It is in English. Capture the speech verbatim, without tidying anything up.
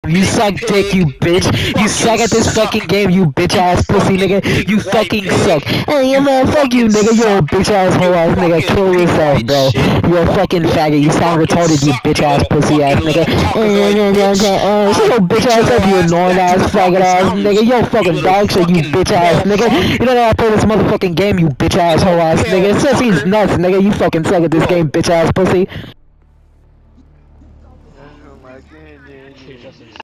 You suck dick, you bitch. You suck at this fucking game, you bitch ass pussy nigga. You fucking suck. Hey, yeah, man, fuck you, nigga. You're a bitch ass hoe ass nigga. Kill yourself, bro. You're a fucking faggot. You sound retarded, you bitch ass pussy ass nigga. Hey, yeah, yeah, yeah, yeah. Shut your bitch ass up, you annoying ass faggot ass nigga. Yo, fucking dog shit, you bitch ass nigga. You don't know how to play this motherfucking game, you bitch ass hoe ass nigga. It says he's nuts, nigga. You fucking suck at this game, bitch ass pussy.